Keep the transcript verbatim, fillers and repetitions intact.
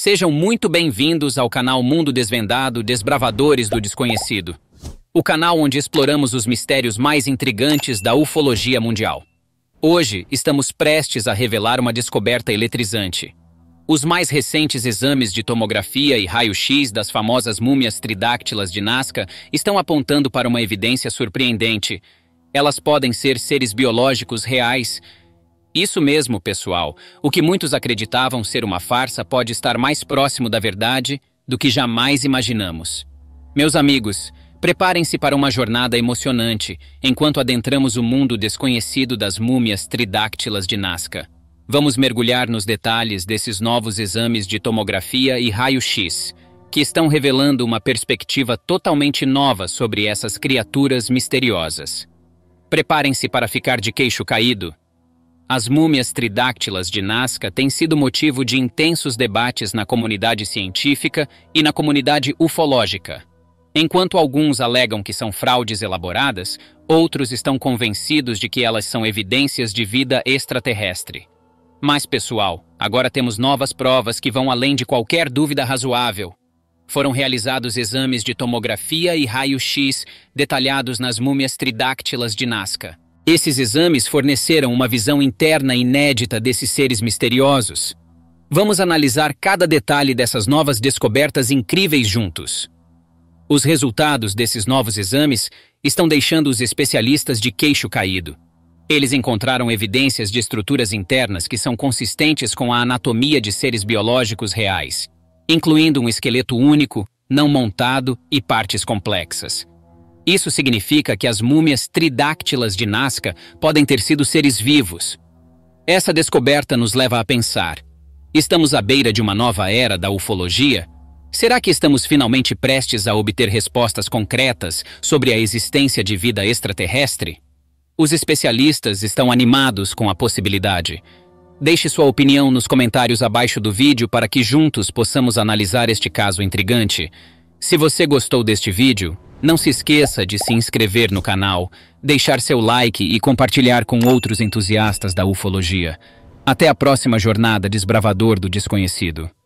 Sejam muito bem-vindos ao canal Mundo Desvendado, Desbravadores do Desconhecido. O canal onde exploramos os mistérios mais intrigantes da ufologia mundial. Hoje, estamos prestes a revelar uma descoberta eletrizante. Os mais recentes exames de tomografia e raio-x das famosas múmias tridáctilas de Nazca estão apontando para uma evidência surpreendente. Elas podem ser seres biológicos reais. Isso mesmo, pessoal. O que muitos acreditavam ser uma farsa pode estar mais próximo da verdade do que jamais imaginamos. Meus amigos, preparem-se para uma jornada emocionante enquanto adentramos o mundo desconhecido das múmias tridáctilas de Nazca. Vamos mergulhar nos detalhes desses novos exames de tomografia e raio-x, que estão revelando uma perspectiva totalmente nova sobre essas criaturas misteriosas. Preparem-se para ficar de queixo caído. As múmias tridáctilas de Nazca têm sido motivo de intensos debates na comunidade científica e na comunidade ufológica. Enquanto alguns alegam que são fraudes elaboradas, outros estão convencidos de que elas são evidências de vida extraterrestre. Mas, pessoal, agora temos novas provas que vão além de qualquer dúvida razoável. Foram realizados exames de tomografia e raio-x detalhados nas múmias tridáctilas de Nazca. Esses exames forneceram uma visão interna inédita desses seres misteriosos. Vamos analisar cada detalhe dessas novas descobertas incríveis juntos. Os resultados desses novos exames estão deixando os especialistas de queixo caído. Eles encontraram evidências de estruturas internas que são consistentes com a anatomia de seres biológicos reais, incluindo um esqueleto único, não montado e partes complexas. Isso significa que as múmias tridáctilas de Nazca podem ter sido seres vivos. Essa descoberta nos leva a pensar: estamos à beira de uma nova era da ufologia? Será que estamos finalmente prestes a obter respostas concretas sobre a existência de vida extraterrestre? Os especialistas estão animados com a possibilidade. Deixe sua opinião nos comentários abaixo do vídeo para que juntos possamos analisar este caso intrigante. Se você gostou deste vídeo, não se esqueça de se inscrever no canal, deixar seu like e compartilhar com outros entusiastas da ufologia. Até a próxima jornada, desbravador do desconhecido.